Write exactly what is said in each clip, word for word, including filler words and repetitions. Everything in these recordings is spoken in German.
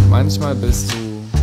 Manchmal bist du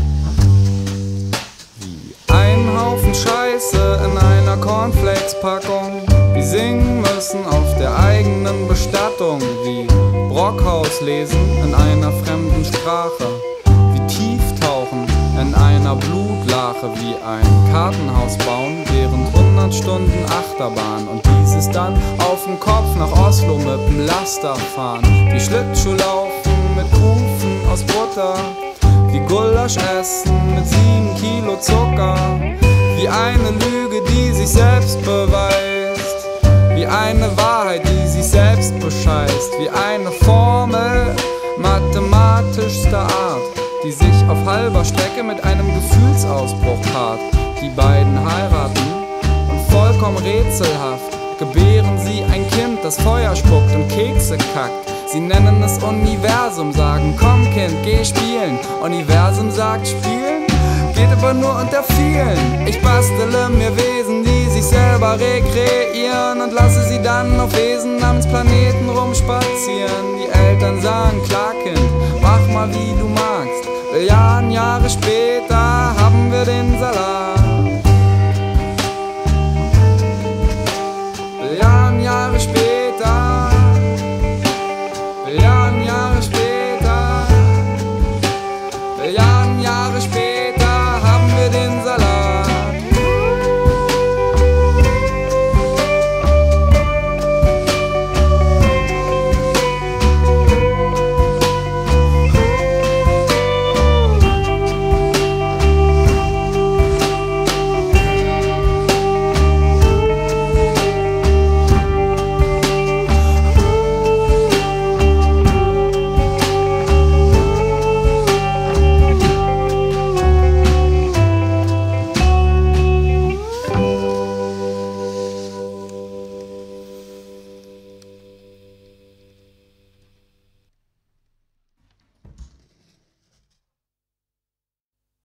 wie ein Haufen Scheiße in einer Cornflakes-Packung. Die singen müssen auf der eigenen Bestattung, wie Brockhaus lesen in einer fremden Sprache, wie tief tauchen in einer Blutlache, wie ein Kartenhaus bauen während hundert Stunden Achterbahn und dieses dann auf dem Kopf nach Oslo mit dem Laster fahren, wie Schlittschuh laufen mit Kufen aus Butter, wie Gulasch essen mit sieben Kilo Zucker, wie eine Lüge, die sich selbst beweist, wie eine Wahrheit, die sich selbst bescheißt, wie eine Formel mathematischster Art, die sich auf halber Strecke mit einem Gefühlsausbruch paart. Die beiden heiraten und vollkommen rätselhaft gebären sie ein Kind, das Feuer spuckt und Kekse kackt. Sie nennen es Universum, sagen komm Kind, geh spielen. Universum sagt spielen, geht aber nur unter vielen. Ich bastele mir Wesen, die sich selber rekreieren und lasse sie dann auf Wesen namens Planeten rumspazieren. Die Eltern sagen klar Kind, mach mal wie du magst. Milliarden Jahre später haben wir den Salat.